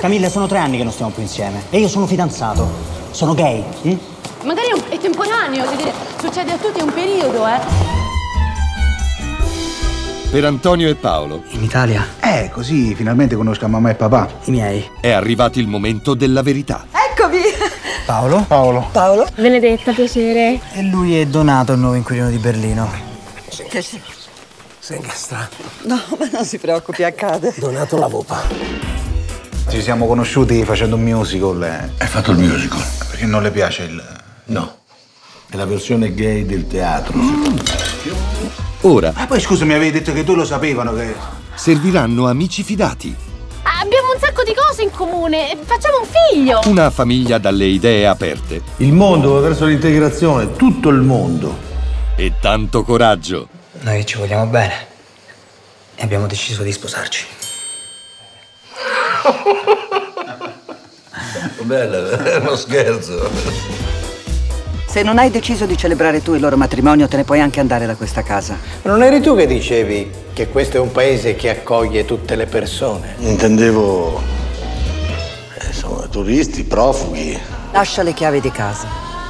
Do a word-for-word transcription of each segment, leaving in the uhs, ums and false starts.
Camilla, sono tre anni che non stiamo più insieme. E io sono fidanzato. Sono gay. Hm? Magari è, un, è temporaneo, che dire, succede a tutti, è un periodo, eh. Per Antonio e Paolo. In Italia? Eh, così finalmente conosco mamma e papà. I miei. È arrivato il momento della verità. Eccomi! Paolo? Paolo. Paolo? Benedetta, piacere. E lui è Donato, il nuovo inquilino di Berlino. Che sei? Sei incastrato. No, ma non si preoccupi, accade. Donato la vopa. Ci siamo conosciuti facendo un musical. Eh. Hai fatto il musical? Perché non le piace il... No. È la versione gay del teatro. Mm. Ora. Ah, poi scusa, mi avevi detto che tu lo sapevano che... Serviranno amici fidati. Abbiamo un sacco di cose in comune, facciamo un figlio! Una famiglia dalle idee aperte. Il mondo va verso l'integrazione, tutto il mondo. E tanto coraggio. Noi ci vogliamo bene. E abbiamo deciso di sposarci. Bella, è uno scherzo. Se non hai deciso di celebrare tu il loro matrimonio, te ne puoi anche andare da questa casa. Non eri tu che dicevi che questo è un paese che accoglie tutte le persone? Intendevo... Eh, insomma, turisti, profughi. Lascia le chiavi di casa.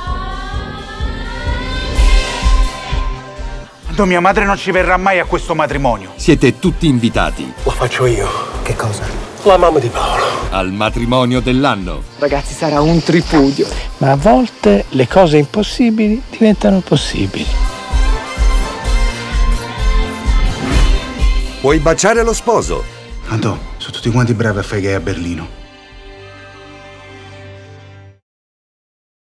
No, mia madre non ci verrà mai a questo matrimonio. Siete tutti invitati. Lo faccio io. Che cosa? La mamma di Paolo. Al matrimonio dell'anno. Ragazzi, sarà un tripudio. Ma a volte le cose impossibili diventano possibili. Puoi baciare lo sposo. Anto, sono tutti quanti bravi a fare gay a Berlino.